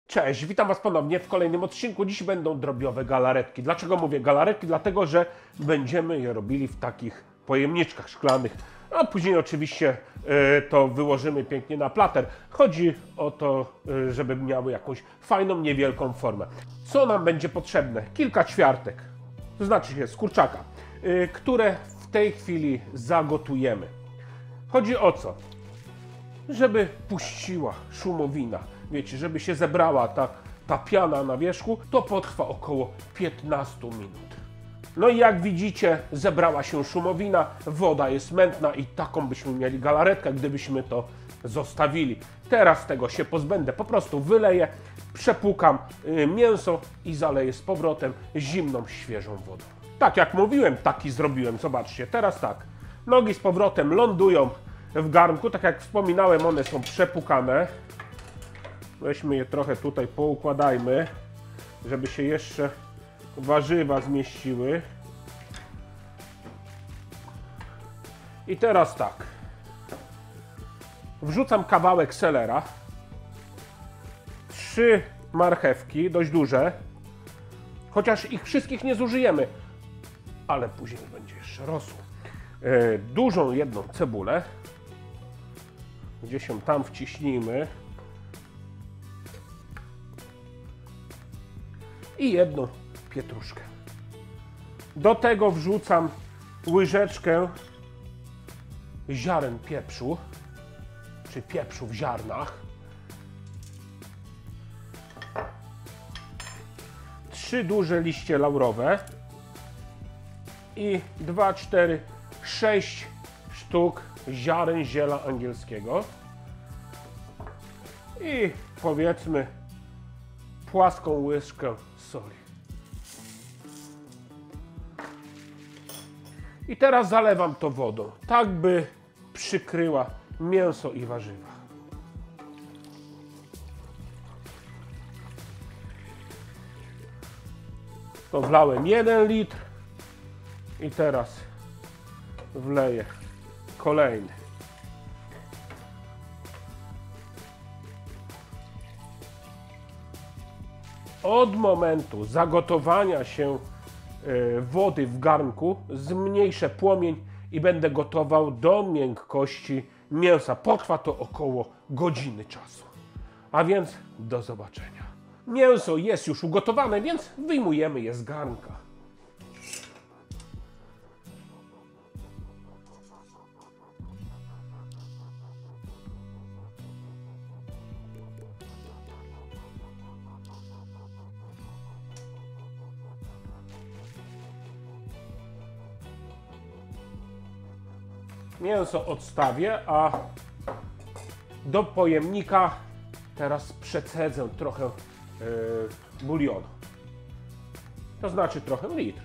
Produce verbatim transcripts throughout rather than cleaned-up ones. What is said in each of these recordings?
Cześć, witam Was ponownie w kolejnym odcinku. Dziś będą drobiowe galaretki. Dlaczego mówię galaretki? Dlatego, że będziemy je robili w takich pojemniczkach szklanych, a później oczywiście y, to wyłożymy pięknie na plater. Chodzi o to, y, żeby miały jakąś fajną, niewielką formę. Co nam będzie potrzebne? Kilka ćwiartek, to znaczy się z kurczaka, y, które w tej chwili zagotujemy. Chodzi o co? Żeby puściła szumowina. Wiecie, żeby się zebrała ta, ta piana na wierzchu, to potrwa około piętnaście minut. No i jak widzicie, zebrała się szumowina, woda jest mętna i taką byśmy mieli galaretkę, gdybyśmy to zostawili. Teraz tego się pozbędę, po prostu wyleję, przepłukam y, mięso i zaleję z powrotem zimną, świeżą wodą. Tak jak mówiłem, taki zrobiłem, zobaczcie, teraz tak, nogi z powrotem lądują w garnku, tak jak wspominałem, one są przepłukane. Weźmy je trochę tutaj, poukładajmy, żeby się jeszcze warzywa zmieściły. I teraz tak. Wrzucam kawałek selera. Trzy marchewki, dość duże. Chociaż ich wszystkich nie zużyjemy, ale później będzie jeszcze rosło. Yy, dużą jedną cebulę. Gdzieś ją tam wciśnijmy. I jedną pietruszkę. Do tego wrzucam łyżeczkę ziaren pieprzu, czy pieprzu w ziarnach. Trzy duże liście laurowe i dwa, cztery, sześć sztuk ziaren ziela angielskiego. I powiedzmy płaską łyżkę soli. I teraz zalewam to wodą, tak by przykryła mięso i warzywa. To wlałem jeden litr i teraz wleję kolejny. Od momentu zagotowania się wody w garnku zmniejszę płomień i będę gotował do miękkości mięsa. Potrwa to około godziny czasu. A więc do zobaczenia. Mięso jest już ugotowane, więc wyjmujemy je z garnka. Mięso odstawię, a do pojemnika teraz przecedzę trochę yy, bulionu. To znaczy trochę litr.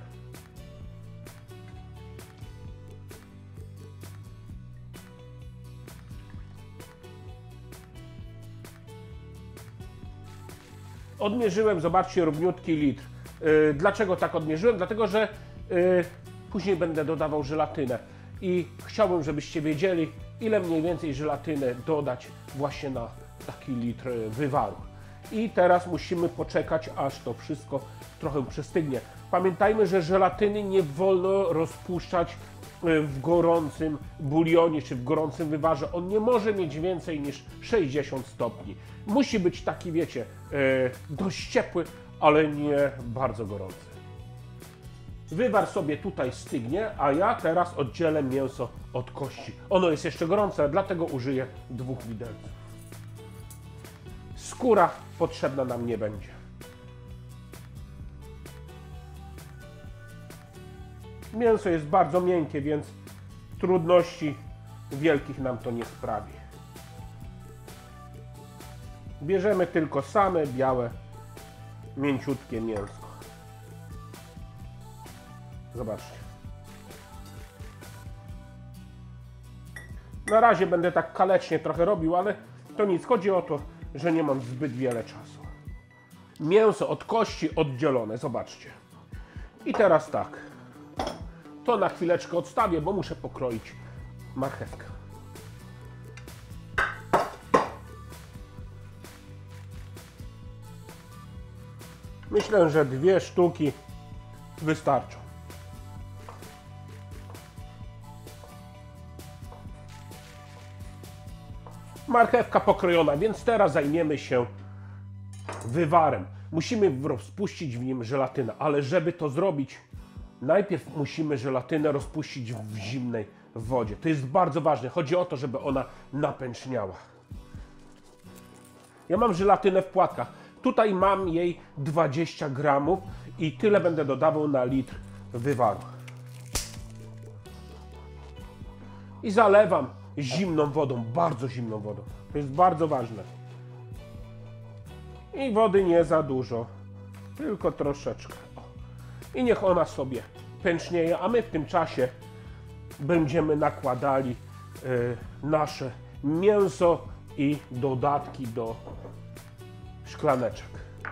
Odmierzyłem, zobaczcie, równiutki litr. Yy, dlaczego tak odmierzyłem? Dlatego, że yy, później będę dodawał żelatynę. I chciałbym, żebyście wiedzieli, ile mniej więcej żelatyny dodać właśnie na taki litr wywaru. I teraz musimy poczekać, aż to wszystko trochę przestygnie. Pamiętajmy, że żelatyny nie wolno rozpuszczać w gorącym bulionie czy w gorącym wywarze. On nie może mieć więcej niż sześćdziesiąt stopni. Musi być taki, wiecie, dość ciepły, ale nie bardzo gorący. Wywar sobie tutaj stygnie, a ja teraz oddzielę mięso od kości. Ono jest jeszcze gorące, dlatego użyję dwóch widelców. Skóra potrzebna nam nie będzie. Mięso jest bardzo miękkie, więc trudności wielkich nam to nie sprawi. Bierzemy tylko same białe, mięciutkie mięsko. Zobaczcie. Na razie będę tak kalecznie trochę robił, ale to nic. Chodzi o to, że nie mam zbyt wiele czasu. Mięso od kości oddzielone, zobaczcie. I teraz tak. To na chwileczkę odstawię, bo muszę pokroić marchewkę. Myślę, że dwie sztuki wystarczą. Marchewka pokrojona, więc teraz zajmiemy się wywarem. Musimy rozpuścić w nim żelatynę, ale żeby to zrobić, najpierw musimy żelatynę rozpuścić w zimnej wodzie. To jest bardzo ważne. Chodzi o to, żeby ona napęczniała. Ja mam żelatynę w płatkach. Tutaj mam jej dwadzieścia gramów i tyle będę dodawał na litr wywaru. I zalewam zimną wodą, bardzo zimną wodą. To jest bardzo ważne. I wody nie za dużo, tylko troszeczkę. O. I niech ona sobie pęcznieje, a my w tym czasie będziemy nakładali y, nasze mięso i dodatki do szklaneczek.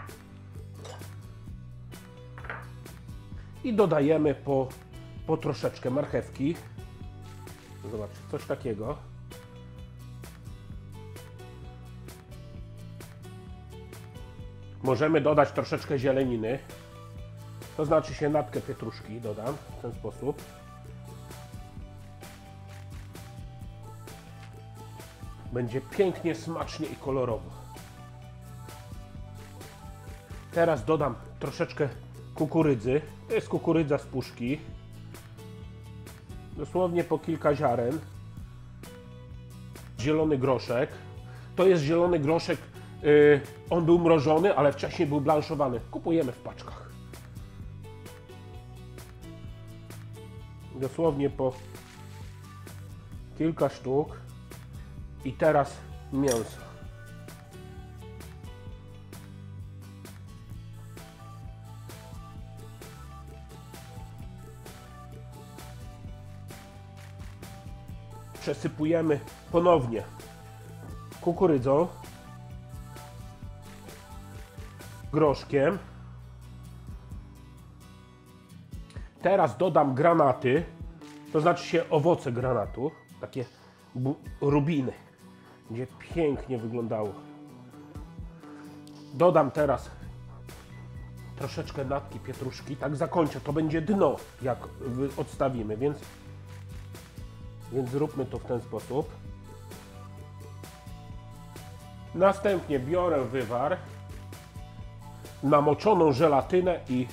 I dodajemy po, po troszeczkę marchewki. Zobaczcie, coś takiego. Możemy dodać troszeczkę zieleniny. To znaczy się natkę pietruszki dodam w ten sposób. Będzie pięknie, smacznie i kolorowo. Teraz dodam troszeczkę kukurydzy. To jest kukurydza z puszki. Dosłownie po kilka ziaren. Zielony groszek. To jest zielony groszek. Yy, on był mrożony, ale wcześniej był blanszowany. Kupujemy w paczkach. Dosłownie po kilka sztuk. I teraz mięso. Przesypujemy ponownie kukurydzą, groszkiem. Teraz dodam granaty, to znaczy się owoce granatu, takie rubiny. Będzie pięknie wyglądało. Dodam teraz troszeczkę natki pietruszki, tak zakończę, to będzie dno, jak odstawimy, więc, więc zróbmy to w ten sposób. Następnie biorę wywar, namoczoną żelatynę i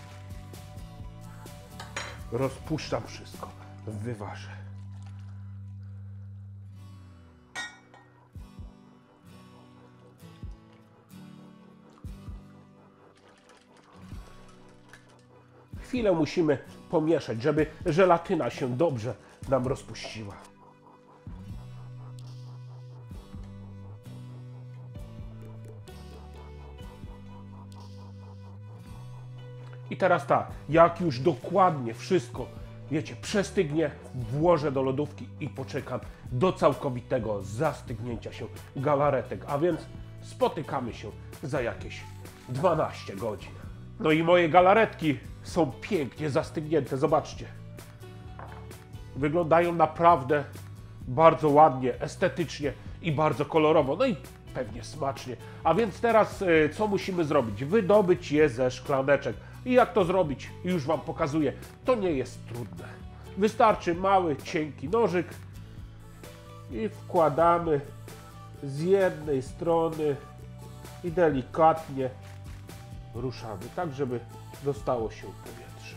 rozpuszczam wszystko w wywarze. Chwilę musimy pomieszać, żeby żelatyna się dobrze nam rozpuściła. I teraz tak, jak już dokładnie wszystko, wiecie, przestygnie, włożę do lodówki i poczekam do całkowitego zastygnięcia się galaretek, a więc spotykamy się za jakieś dwanaście godzin. No i moje galaretki są pięknie zastygnięte, zobaczcie. Wyglądają naprawdę bardzo ładnie, estetycznie i bardzo kolorowo, no i pewnie smacznie. A więc teraz co musimy zrobić? Wydobyć je ze szklaneczek. I jak to zrobić? Już Wam pokazuję. To nie jest trudne. Wystarczy mały, cienki nożyk i wkładamy z jednej strony i delikatnie ruszamy, tak żeby dostało się powietrze.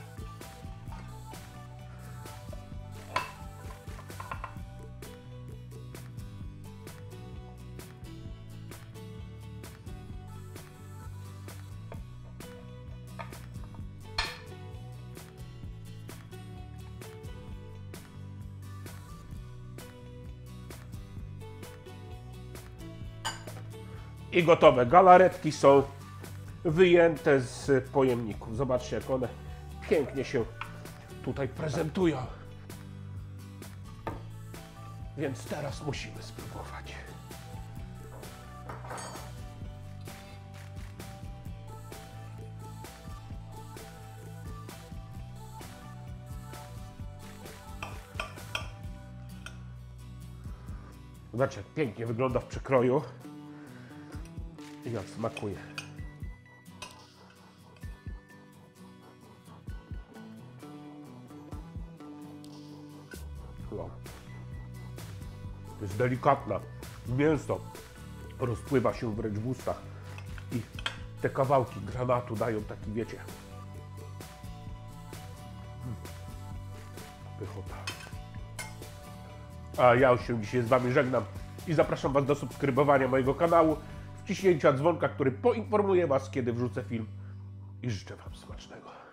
I gotowe. Galaretki są wyjęte z pojemników. Zobaczcie, jak one pięknie się tutaj prezentują. Więc teraz musimy spróbować. Zobaczcie, jak pięknie wygląda w przekroju. I jak smakuje. Wow. Jest delikatna. Mięso rozpływa się wręcz w ustach. I te kawałki granatu dają taki, wiecie... Pychota. A ja się dzisiaj z Wami żegnam i zapraszam Was do subskrybowania mojego kanału, wciśnięcia dzwonka, który poinformuje Was, kiedy wrzucę film, i życzę Wam smacznego.